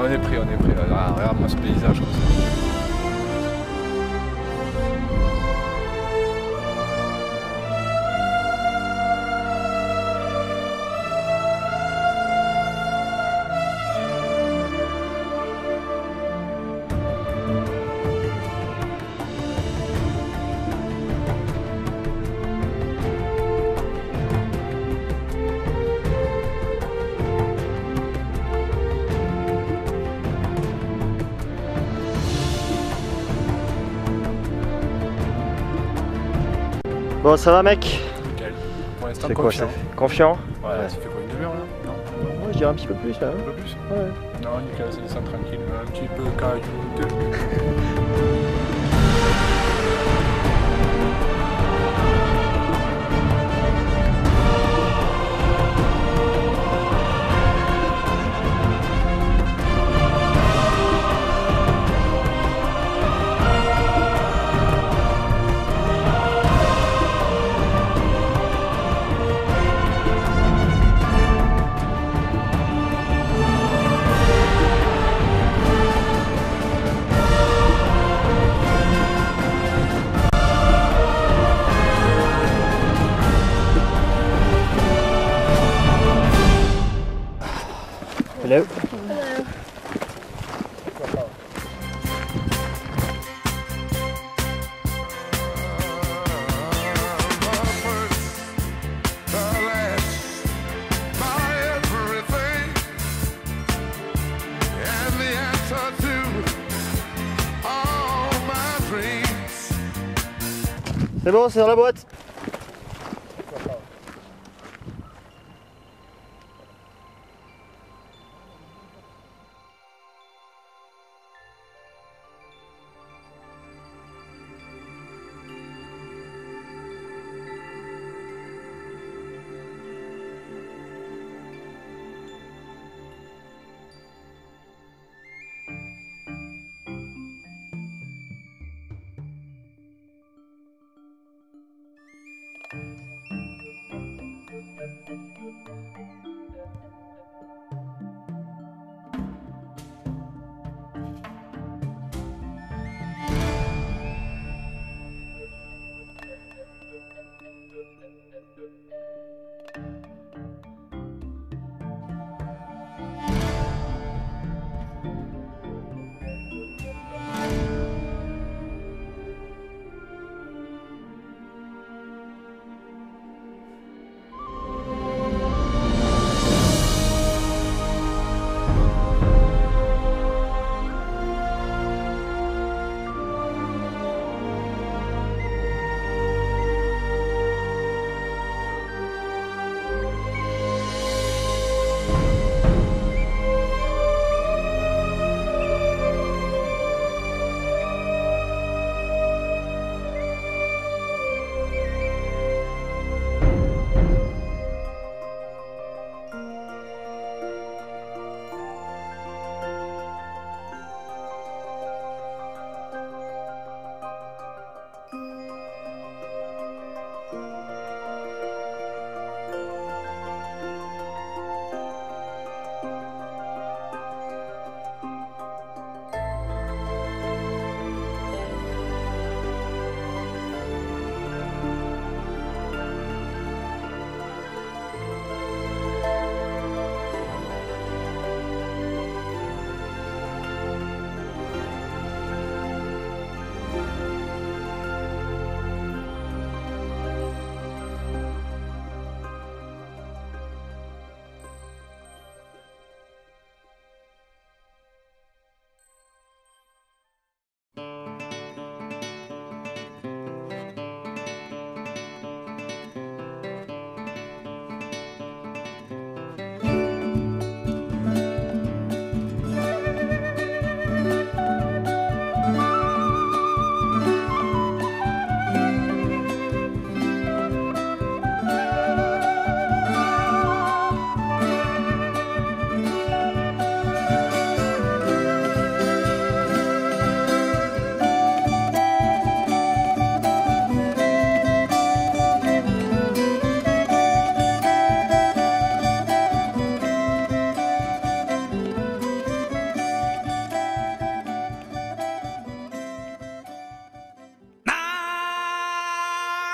On est pris, on est pris. Ah, regarde-moi ce paysage comme ça. Bon, ça va mec? Nickel. Pour l'instant, C'est quoi confiant. ça? Confiant? Ouais, ça fait quoi, une demi-heure là? Non? Moi je dirais un petit peu plus là. Un peu plus? Ouais. Non, nickel, c'est ça tranquille. Un petit peu caillouteux. Hello. Hello. C'est bon, c'est dans la boîte.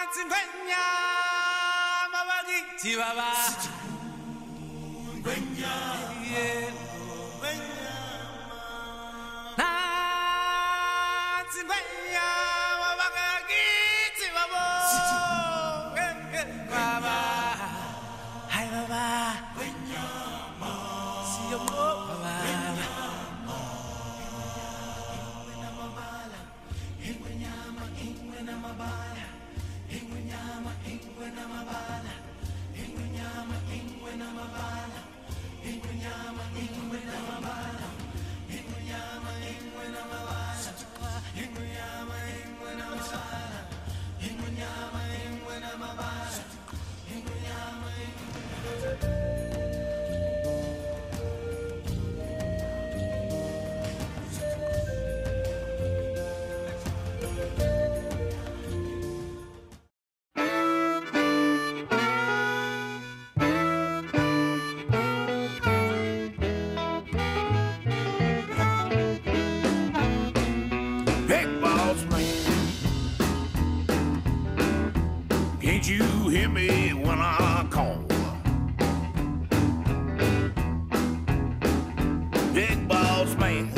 Can't you hear me when I call? Big boss man,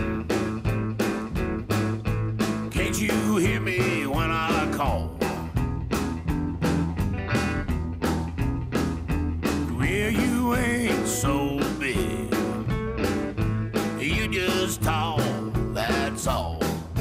can't you hear me when I call? Well, you ain't so big, you just tall, that's all.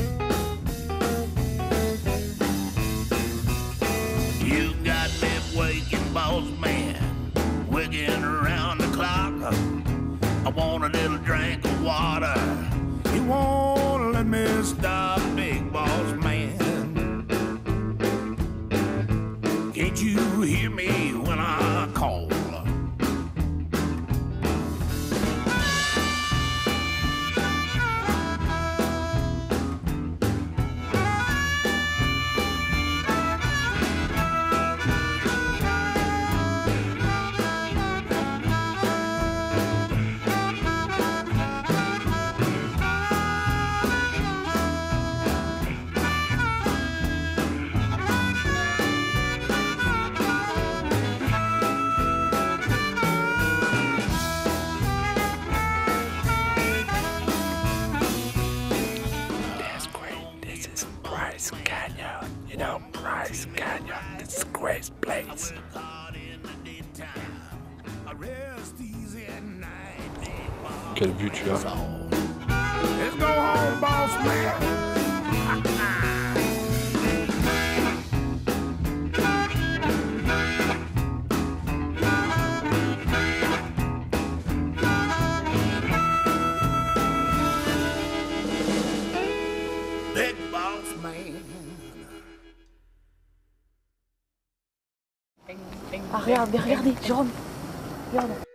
You got me waking, boss man, wigging around the clock. I want a little drink of water. You won't let me stop, big boss man. Can't you hear me when I call? Bryce Canyon, you know Bryce Canyon, it's a great place. Quelle vue tu as? Let's go home, boss man. Big boss man. Ah, regardez, Jérôme. Regarde.